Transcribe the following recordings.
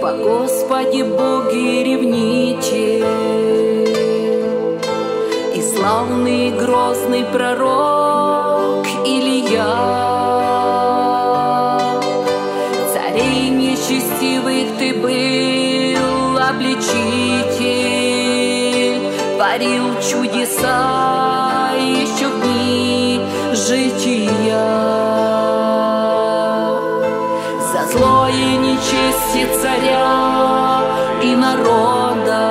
О Господи Боге ревнитель и славный грозный пророк Илия, царей нечестивых ты был обличитель, творил чудеса еще в дни жития. За злое нечестие царя и народа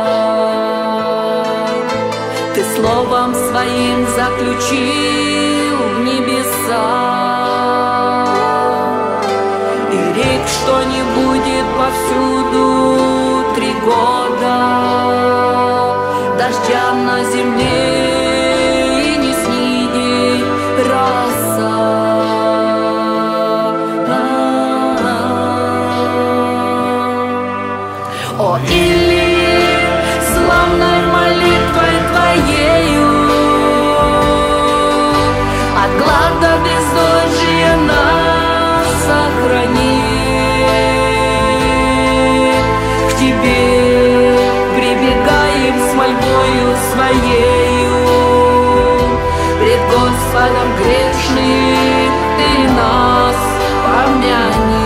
ты словом своим заключил в небеса и рек, что не будет повсюду 3 года дождя на земле и не снидет роса. О Илии, славной молитвой твоею от глада бездожия нас сохрани. К тебе прибегаем с мольбою своею, пред Господом грешных ты нас помяни.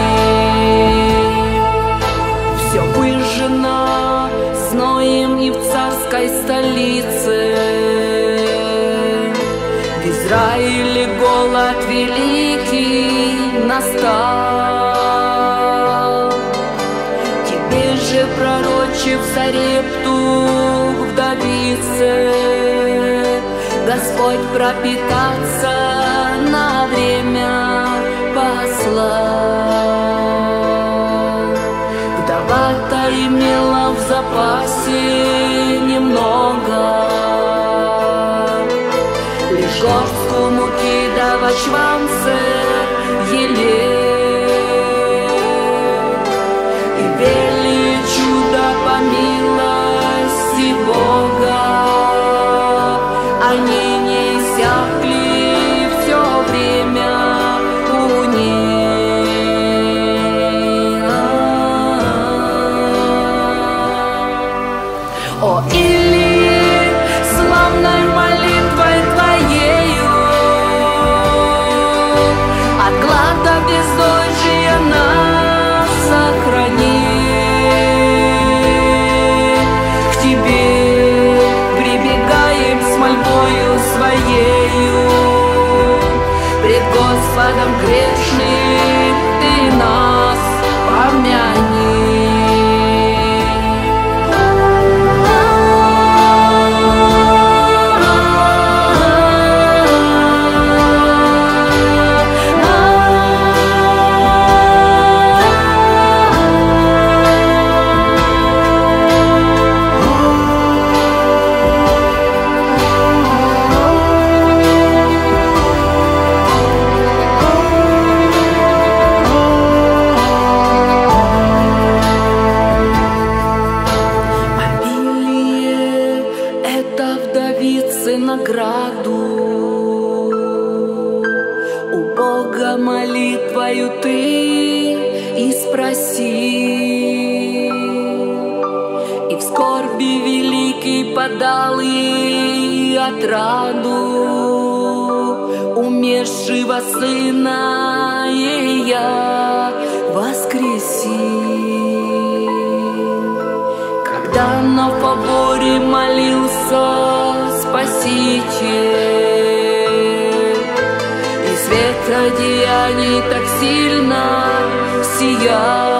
Все выжжено зноем и в царской столице, в Израиле голод великий настал. Тебе же, пророчив Сарепту вдовице, Господь пропитаться на время послал. Вдова-то имела в запасе немного, лишь горстку муки да во чванце елей. И вели чудо по милости Бога, они не иссякли все время у ней. О Илии, славной молитвой твоею от глада бездожия нас сохрани. К тебе прибегаем с мольбою своею, пред Господом грешных ты нас помяни. Награду у Бога молитвою ты и спроси, и в скорби великий подал ей отраду умершего сына ея воскреси. Когда на поборе молился Спаситель, и свет одеяний так сильно сиял,